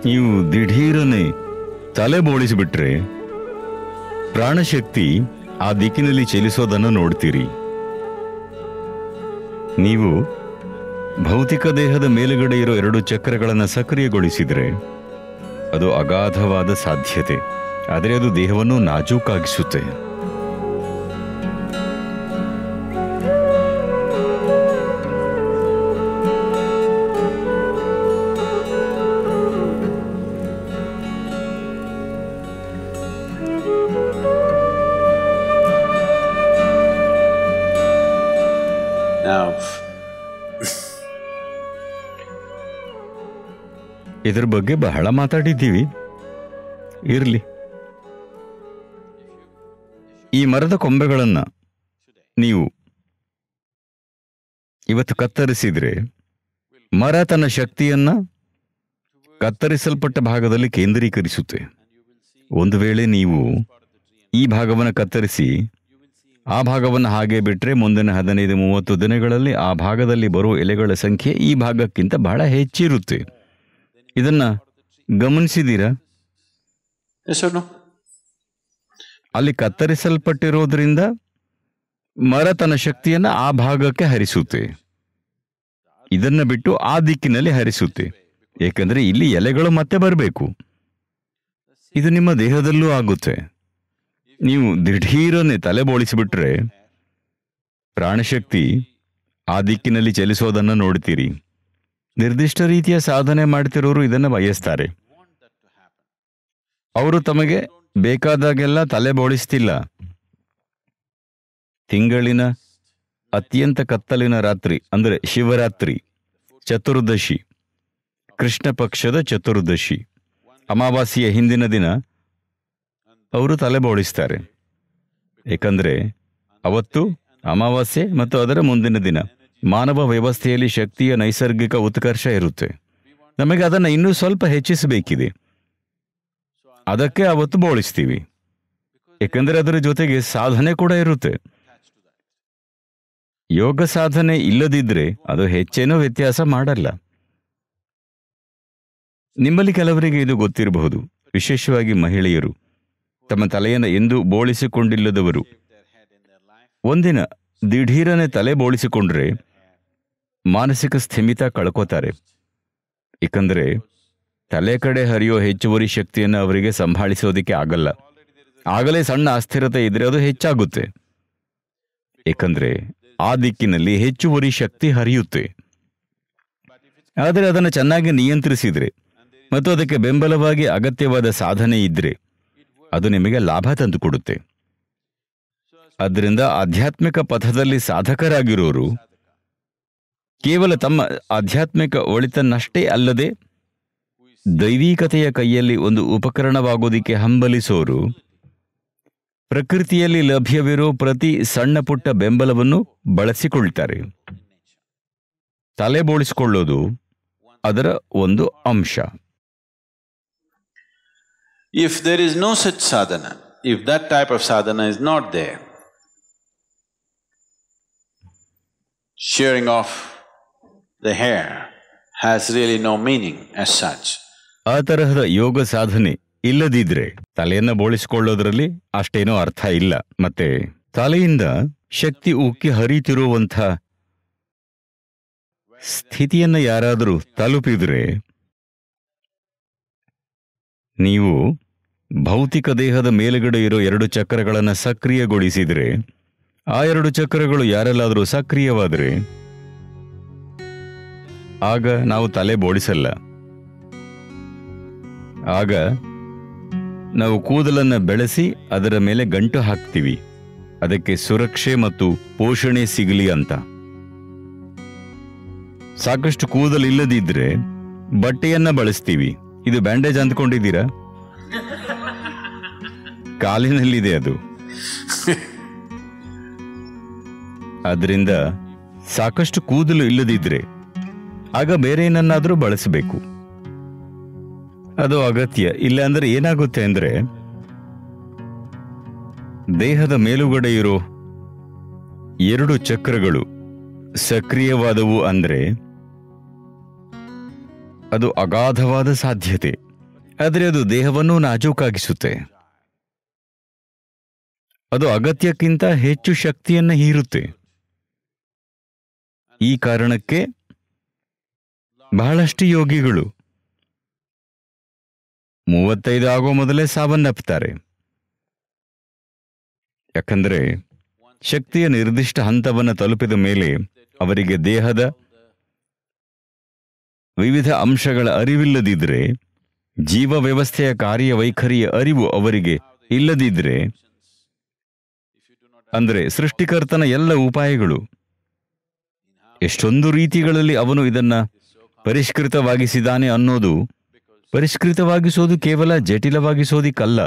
ನೀವು ದಿಢೀರನೆ ತಲೆ ಬೋಳಿಸಿಬಿಟ್ರೆ ಪ್ರಾಣಶಕ್ತಿ ಆ ದಿಕ್ಕಿನಲ್ಲಿ ಚಲಿಸೋದನ್ನು ನೋಡ್ತೀರಿ. ನೀವು ಭೌತಿಕ ದೇಹದ ಮೇಲುಗಡೆ ಇರೋ 2 ಚಕ್ರಗಳನ್ನು ಸಕ್ರಿಯಗೊಳಿಸಿದರೆ ಅದು ಅಗಾಧವಾದ ಸಾಧ್ಯತೆ, ಆದರೆ ಅದು ದೇಹವನ್ನು ನಾಜೂಕಾಗಿಸುತ್ತೆ. ಇದರ ಬಗ್ಗೆ ಬಹಳ ಮಾತಾಡಿದ್ದೀವಿ. ಇರಲಿ, ಈ ಮರದ ಕೊಂಬೆಗಳನ್ನು ನೀವು ಇವತ್ತು ಕತ್ತರಿಸಿದ್ರೆ ಮರ ತನ್ನ ಶಕ್ತಿಯನ್ನ ಕತ್ತರಿಸಲ್ಪಟ್ಟ ಭಾಗದಲ್ಲಿ ಕೇಂದ್ರೀಕರಿಸುತ್ತೆ. ಒಂದು ವೇಳೆ ನೀವು ಈ ಭಾಗವನ್ನು ಕತ್ತರಿಸಿ ಆ ಭಾಗವನ್ನು ಹಾಗೆ ಬಿಟ್ಟರೆ ಮುಂದಿನ 15-30 ದಿನಗಳಲ್ಲಿ ಆ ಭಾಗದಲ್ಲಿ ಬರುವ ಎಲೆಗಳ ಸಂಖ್ಯೆ ಈ ಭಾಗಕ್ಕಿಂತ ಬಹಳ ಹೆಚ್ಚಿರುತ್ತೆ. ಇದನ್ನ ಗಮನಿಸಿದ್ದೀರಾ? ಅಲ್ಲಿ ಕತ್ತರಿಸಲ್ಪಟ್ಟಿರೋದ್ರಿಂದ ಮರ ತನ್ನ ಶಕ್ತಿಯನ್ನ ಆ ಭಾಗಕ್ಕೆ ಹರಿಸುತ್ತೆ, ಇದನ್ನ ಬಿಟ್ಟು ಆ ದಿಕ್ಕಿನಲ್ಲಿ ಹರಿಸುತ್ತೆ. ಏಕೆಂದ್ರೆ ಇಲ್ಲಿ ಎಲೆಗಳು ಮತ್ತೆ ಬರಬೇಕು. ಇದು ನಿಮ್ಮ ದೇಹದಲ್ಲೂ ಆಗುತ್ತೆ. ನೀವು ದಿಢೀರನೆ ತಲೆ ಬೋಳಿಸಿಬಿಟ್ರೆ ಪ್ರಾಣಶಕ್ತಿ ಆ ದಿಕ್ಕಿನಲ್ಲಿ ಚಲಿಸೋದನ್ನು ನೋಡ್ತೀರಿ. ನಿರ್ದಿಷ್ಟ ರೀತಿಯ ಸಾಧನೆ ಮಾಡ್ತಿರೋರು ಇದನ್ನು ಬಯಸ್ತಾರೆ. ಅವರು ತಮಗೆ ಬೇಕಾದಾಗೆಲ್ಲ ತಲೆ ಬೋಳಿಸ್ತಿಲ್ಲ. ತಿಂಗಳಿನ ಅತ್ಯಂತ ಕತ್ತಲಿನ ರಾತ್ರಿ ಅಂದರೆ ಶಿವರಾತ್ರಿ, ಚತುರ್ದಶಿ, ಕೃಷ್ಣ ಪಕ್ಷದ ಚತುರ್ದಶಿ, ಅಮಾವಾಸ್ಯೆಯ ಹಿಂದಿನ ದಿನ ಅವರು ತಲೆ ಬೋಳಿಸ್ತಾರೆ. ಏಕೆಂದರೆ ಅವತ್ತು ಅಮಾವಾಸ್ಯೆ ಮತ್ತು ಅದರ ಮುಂದಿನ ದಿನ ಮಾನವ ವ್ಯವಸ್ಥೆಯಲ್ಲಿ ಶಕ್ತಿಯ ನೈಸರ್ಗಿಕ ಉತ್ಕರ್ಷ ಇರುತ್ತೆ. ನಮಗೆ ಅದನ್ನು ಇನ್ನೂ ಸ್ವಲ್ಪ ಹೆಚ್ಚಿಸಬೇಕಿದೆ, ಅದಕ್ಕೆ ಅವತ್ತು ಬೋಳಿಸ್ತೀವಿ. ಏಕೆಂದರೆ ಅದರ ಜೊತೆಗೆ ಸಾಧನೆ ಕೂಡ ಇರುತ್ತೆ. ಯೋಗ ಸಾಧನೆ ಇಲ್ಲದಿದ್ರೆ ಅದು ಹೆಚ್ಚೇನೋ ವ್ಯತ್ಯಾಸ ಮಾಡಲ್ಲ. ನಿಮ್ಮಲ್ಲಿ ಕೆಲವರಿಗೆ ಇದು ಗೊತ್ತಿರಬಹುದು, ವಿಶೇಷವಾಗಿ ಮಹಿಳೆಯರು ತಮ್ಮ ತಲೆಯನ್ನು ಎಂದೂ ಬೋಳಿಸಿಕೊಂಡಿಲ್ಲದವರು ಒಂದಿನ ದಿಢೀರನೆ ತಲೆ ಬೋಳಿಸಿಕೊಂಡ್ರೆ ಮಾನಸಿಕ ಸ್ಥಿಮಿತ ಕಳ್ಕೋತಾರೆ. ಏಕೆಂದರೆ ತಲೆ ಕಡೆ ಹರಿಯೋ ಹೆಚ್ಚುವರಿ ಶಕ್ತಿಯನ್ನು ಅವರಿಗೆ ಸಂಭಾಳಿಸೋದಕ್ಕೆ ಆಗಲ್ಲ. ಆಗಲೇ ಸಣ್ಣ ಅಸ್ಥಿರತೆ ಇದ್ರೆ ಅದು ಹೆಚ್ಚಾಗುತ್ತೆ. ಏಕೆಂದರೆ ಆ ದಿಕ್ಕಿನಲ್ಲಿ ಹೆಚ್ಚುವರಿ ಶಕ್ತಿ ಹರಿಯುತ್ತೆ. ಆದರೆ ಅದನ್ನು ಚೆನ್ನಾಗಿ ನಿಯಂತ್ರಿಸಿದ್ರೆ ಮತ್ತು ಅದಕ್ಕೆ ಬೆಂಬಲವಾಗಿ ಅಗತ್ಯವಾದ ಸಾಧನೆ ಇದ್ರೆ ಅದು ನಿಮಗೆ ಲಾಭ ತಂದುಕೊಡುತ್ತೆ. ಆದ್ದರಿಂದ ಆಧ್ಯಾತ್ಮಿಕ ಪಥದಲ್ಲಿ ಸಾಧಕರಾಗಿರೋರು ಕೇವಲ ತಮ್ಮ ಆಧ್ಯಾತ್ಮಿಕ ಒಳಿತನ್ನಷ್ಟೇ ಅಲ್ಲದೆ ದೈವಿಕತೆಯ ಕೈಯಲ್ಲಿ ಒಂದು ಉಪಕರಣವಾಗೋದಿಕ್ಕೆ ಹಂಬಲಿಸೋರು ಪ್ರಕೃತಿಯಲ್ಲಿ ಲಭ್ಯವಿರೋ ಪ್ರತಿ ಸಣ್ಣ ಪುಟ್ಟ ಬೆಂಬಲವನ್ನು ಬಳಸಿಕೊಳ್ತಾರೆ. ತಲೆ ಬೋಳಿಸಿಕೊಳ್ಳೋದು ಅದರ ಒಂದು ಅಂಶ. If there is no such sadhana, if that type of sadhana is not there, shearing off the hair has really no meaning as such. ಆ ತರಹದ ಯೋಗ ಸಾಧನೆ ಇಲ್ಲದಿದ್ರೆ ತಲೆಯನ್ನ ಬೋಳಿಸಿಕೊಳ್ಳೋದ್ರಲ್ಲಿ ಅಷ್ಟೇನೋ ಅರ್ಥ ಇಲ್ಲ. ಮತ್ತೆ ತಲೆಯಿಂದ ಶಕ್ತಿ ಉಕ್ಕಿ ಹರಿತಿರುವಂಥ ಸ್ಥಿತಿಯನ್ನ ಯಾರಾದರೂ ತಲುಪಿದ್ರೆ ನೀವು ಭೌತಿಕ ದೇಹದ ಮೇಲುಗಡೆ ಇರೋ 2 ಚಕ್ರಗಳನ್ನು ಸಕ್ರಿಯಗೊಳಿಸಿದ್ರೆ ಆ 2 ಚಕ್ರಗಳು ಯಾರೆಲ್ಲಾದರೂ ಸಕ್ರಿಯವಾದರೆ ಆಗ ನಾವು ತಲೆ ಬೋಳಿಸಲ್ಲ. ಆಗ ನಾವು ಕೂದಲನ್ನು ಬೆಳೆಸಿ ಅದರ ಮೇಲೆ ಗಂಟು ಹಾಕ್ತೀವಿ, ಅದಕ್ಕೆ ಸುರಕ್ಷೆ ಮತ್ತು ಪೋಷಣೆ ಸಿಗಲಿ ಅಂತ. ಸಾಕಷ್ಟು ಕೂದಲಿಲ್ಲದಿದ್ರೆ ಬಟ್ಟೆಯನ್ನ ಬಳಸ್ತೀವಿ. ಇದು ಬ್ಯಾಂಡೇಜ್ ಅಂದ್ಕೊಂಡಿದ್ದೀರಾ? ಕಾಲಿನಲ್ಲಿದೆ ಅದು. ಆದ್ರಿಂದ ಸಾಕಷ್ಟು ಕೂದಲು ಇಲ್ಲದಿದ್ರೆ ಆಗ ಬೇರೆ ಏನನ್ನಾದರೂ ಬಳಸಬೇಕು, ಅದು ಅಗತ್ಯ. ಇಲ್ಲ ಅಂದ್ರೆ ಏನಾಗುತ್ತೆ ಅಂದ್ರೆ ದೇಹದ ಮೇಲುಗಡೆ ಇರೋ 2 ಚಕ್ರಗಳು ಸಕ್ರಿಯವಾದವು ಅಂದ್ರೆ ಅದು ಅಗಾಧವಾದ ಸಾಧ್ಯತೆ. ಆದರೆ ಅದು ದೇಹವನ್ನು ನಾಜೂಕಾಗಿಸುತ್ತೆ. ಅದು ಅಗತ್ಯಕ್ಕಿಂತ ಹೆಚ್ಚು ಶಕ್ತಿಯನ್ನು ಹೀರುತ್ತೆ. ಈ ಕಾರಣಕ್ಕೆ ಬಹಳಷ್ಟು ಯೋಗಿಗಳು 35 ಆಗೋ ಮೊದಲೇ ಸಾವನ್ನಪ್ಪುತ್ತಾರೆ. ಯಾಕಂದರೆ ಶಕ್ತಿಯ ನಿರ್ದಿಷ್ಟ ಹಂತವನ್ನು ತಲುಪಿದ ಮೇಲೆ ಅವರಿಗೆ ದೇಹದ ವಿವಿಧ ಅಂಶಗಳ ಅರಿವಿಲ್ಲದಿದ್ದರೆ, ಜೀವ ವ್ಯವಸ್ಥೆಯ ಕಾರ್ಯವೈಖರಿಯ ಅರಿವು ಅವರಿಗೆ ಇಲ್ಲದಿದ್ದರೆ, ಅಂದರೆ ಸೃಷ್ಟಿಕರ್ತನ ಎಲ್ಲ ಉಪಾಯಗಳು ಎಷ್ಟೊಂದು ರೀತಿಗಳಲ್ಲಿ ಅವನು ಇದನ್ನ ಪರಿಷ್ಕೃತವಾಗಿಸಿದಾನೆ ಅನ್ನೋದು, ಪರಿಷ್ಕೃತವಾಗಿಸೋದು ಕೇವಲ ಜಟಿಲವಾಗಿಸೋದಿಕ್ಕಲ್ಲ.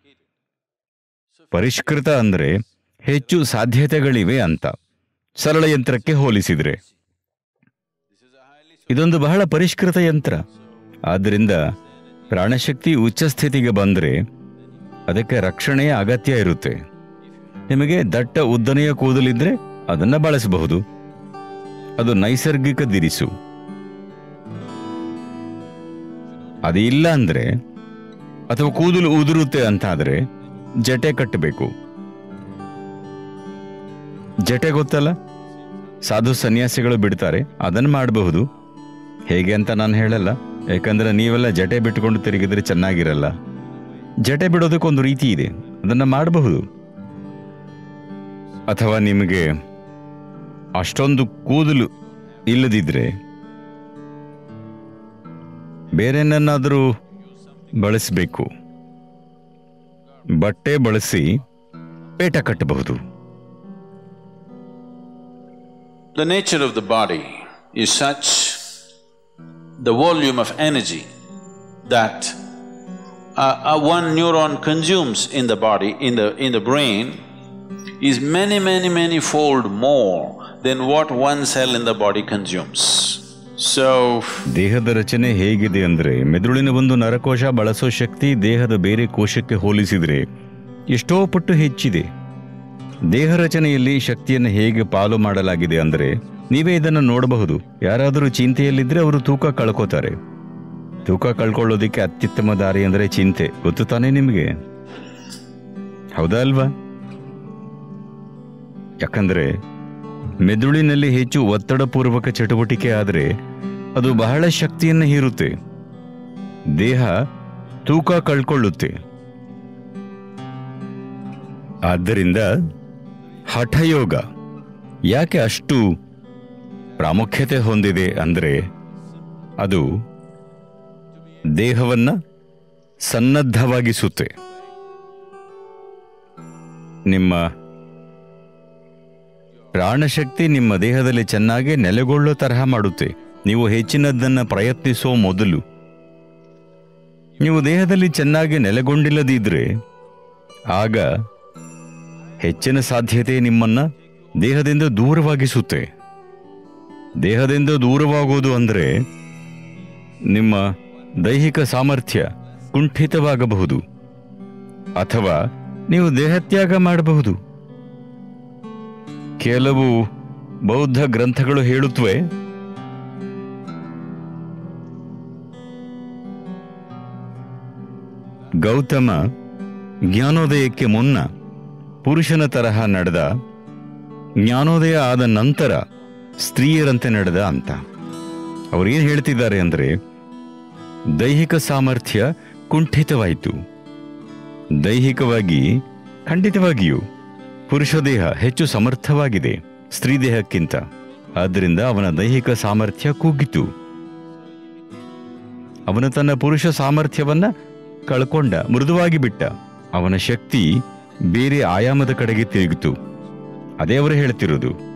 ಪರಿಷ್ಕೃತ ಅಂದರೆ ಹೆಚ್ಚು ಸಾಧ್ಯತೆಗಳಿವೆ ಅಂತ, ಸರಳ ಯಂತ್ರಕ್ಕೆ ಹೋಲಿಸಿದ್ರೆ. ಇದೊಂದು ಬಹಳ ಪರಿಷ್ಕೃತ ಯಂತ್ರ. ಆದ್ದರಿಂದ ಪ್ರಾಣಶಕ್ತಿ ಉಚ್ಚ ಸ್ಥಿತಿಗೆ ಬಂದರೆ ಅದಕ್ಕೆ ರಕ್ಷಣೆಯ ಅಗತ್ಯ ಇರುತ್ತೆ. ನಿಮಗೆ ದಟ್ಟ ಉದ್ದನೆಯ ಕೂದಲಿದ್ರೆ ಅದನ್ನು ಬಳಸಬಹುದು, ಅದು ನೈಸರ್ಗಿಕ ದಿರಿಸು. ಅದಿಲ್ಲ ಅಂದ್ರೆ, ಅಥವಾ ಕೂದಲು ಉದುರುತ್ತೆ ಅಂತಾದ್ರೆ ಜಟೆ ಕಟ್ಟಬೇಕು. ಜಟೆ ಗೊತ್ತಲ್ಲ, ಸಾಧು ಸನ್ಯಾಸಿಗಳು ಬಿಡ್ತಾರೆ, ಅದನ್ನು ಮಾಡಬಹುದು. ಹೇಗೆ ಅಂತ ನಾನು ಹೇಳಲ್ಲ, ಯಾಕಂದ್ರೆ ನೀವೆಲ್ಲ ಜಟೆ ಬಿಟ್ಟುಕೊಂಡು ತಿರುಗಿದ್ರೆ ಚೆನ್ನಾಗಿರಲ್ಲ. ಜಟೆ ಬಿಡೋದಕ್ಕೊಂದು ರೀತಿ ಇದೆ, ಅದನ್ನು ಮಾಡಬಹುದು. ಅಥವಾ ನಿಮಗೆ ಅಷ್ಟೊಂದು ಕೂದಲು ಇಲ್ಲದಿದ್ರೆ ಬೇರೆನನ್ನಾದರೂ ಬಳಸಬೇಕು. ಬಟ್ಟೆ ಬಳಸಿ ಪೇಟ ಕಟ್ಟಬಹುದು. The nature of the body is such, the volume of energy that one neuron consumes in the body, in the brain, is many fold more than what one cell in the body consumes. So ದೇಹದ ರಚನೆ ಹೇಗಿದೆ ಅಂದ್ರೆ, ಮೆದುಳಿನ ಒಂದು ನರಕೋಶ ಬಳಸೋ ಶಕ್ತಿ ದೇಹದ ಬೇರೆ ಕೋಶಕ್ಕೆ ಹೋಲಿಸಿದ್ರೆ ಎಷ್ಟೋ ಪಟ್ಟು ಹೆಚ್ಚಿದೆ. ದೇಹ ರಚನೆಯಲ್ಲಿ ಶಕ್ತಿಯನ್ನು ಹೇಗೆ ಪಾಲು ಮಾಡಲಾಗಿದೆ ಅಂದ್ರೆ, ನೀವೇ ಇದನ್ನು ನೋಡಬಹುದು. ಯಾರಾದರೂ ಚಿಂತೆಯಲ್ಲಿದ್ರೆ ಅವರು ತೂಕ ಕಳ್ಕೋತಾರೆ. ತೂಕ ಕಳ್ಕೊಳ್ಳೋದಿಕ್ಕೆ ಅತ್ಯುತ್ತಮ ದಾರಿ ಅಂದ್ರೆ ಚಿಂತೆ. ಗೊತ್ತು ತಾನೇ ನಿಮಗೆ? ಹೌದಾ ಅಲ್ವಾ? ಯಾಕಂದ್ರೆ ಮೆದುಳಿನಲ್ಲಿ ಹೆಚ್ಚು ಒತ್ತಡಪೂರ್ವಕ ಚಟುವಟಿಕೆ ಆದರೆ ಅದು ಬಹಳ ಶಕ್ತಿಯನ್ನು ಹೀರುತ್ತೆ. ದೇಹ ತೂಕ ಕಳ್ಕೊಳ್ಳುತ್ತೆ. ಆದ್ದರಿಂದ ಹಠಯೋಗ ಯಾಕೆ ಅಷ್ಟು ಪ್ರಾಮುಖ್ಯತೆ ಹೊಂದಿದೆ ಅಂದರೆ, ಅದು ದೇಹವನ್ನ ಸನ್ನದ್ಧವಾಗಿಸುತ್ತೆ. ನಿಮ್ಮ ಪ್ರಾಣಶಕ್ತಿ ನಿಮ್ಮ ದೇಹದಲ್ಲಿ ಚೆನ್ನಾಗಿ ನೆಲೆಗೊಳ್ಳೋ ತರಹ ಮಾಡುತ್ತೆ. ನೀವು ಹೆಚ್ಚಿನದನ್ನು ಪ್ರಯತ್ನಿಸೋ ಮೊದಲು ನೀವು ದೇಹದಲ್ಲಿ ಚೆನ್ನಾಗಿ ನೆಲೆಗೊಂಡಿಲ್ಲದಿದ್ರೆ, ಆಗ ಹೆಚ್ಚಿನ ಸಾಧ್ಯತೆ ನಿಮ್ಮನ್ನ ದೇಹದಿಂದ ದೂರವಾಗಿಸುತ್ತೆ. ದೇಹದಿಂದ ದೂರವಾಗೋದು ಅಂದರೆ ನಿಮ್ಮ ದೈಹಿಕ ಸಾಮರ್ಥ್ಯ ಕುಂಠಿತವಾಗಬಹುದು, ಅಥವಾ ನೀವು ದೇಹತ್ಯಾಗ ಮಾಡಬಹುದು. ಕೆಲವು ಬೌದ್ಧ ಗ್ರಂಥಗಳು ಹೇಳುತ್ತವೆ, ಗೌತಮ ಜ್ಞಾನೋದಯಕ್ಕೆ ಮುನ್ನ ಪುರುಷನ ತರಹ ನಡೆದ, ಜ್ಞಾನೋದಯ ಆದ ನಂತರ ಸ್ತ್ರೀಯರಂತೆ ನಡೆದ ಅಂತ. ಅವ್ರೇನು ಹೇಳ್ತಿದ್ದಾರೆ ಅಂದರೆ, ದೈಹಿಕ ಸಾಮರ್ಥ್ಯ ಕುಂಠಿತವಾಯಿತು. ದೈಹಿಕವಾಗಿ ಖಂಡಿತವಾಗಿಯೂ ಪುರುಷ ದೇಹ ಹೆಚ್ಚು ಸಮರ್ಥವಾಗಿದೆ ಸ್ತ್ರೀ ದೇಹಕ್ಕಿಂತ. ಆದ್ದರಿಂದ ಅವನ ದೈಹಿಕ ಸಾಮರ್ಥ್ಯ ಕುಗ್ಗಿತು. ಅವನು ತನ್ನ ಪುರುಷ ಸಾಮರ್ಥ್ಯವನ್ನ ಕಳ್ಕೊಂಡ, ಮೃದುವಾಗಿ ಬಿಟ್ಟ. ಅವನ ಶಕ್ತಿ ಬೇರೆ ಆಯಾಮದ ಕಡೆಗೆ ತಿರುಗಿತು. ಅದೇ ಅವರು ಹೇಳ್ತಿರೋದು.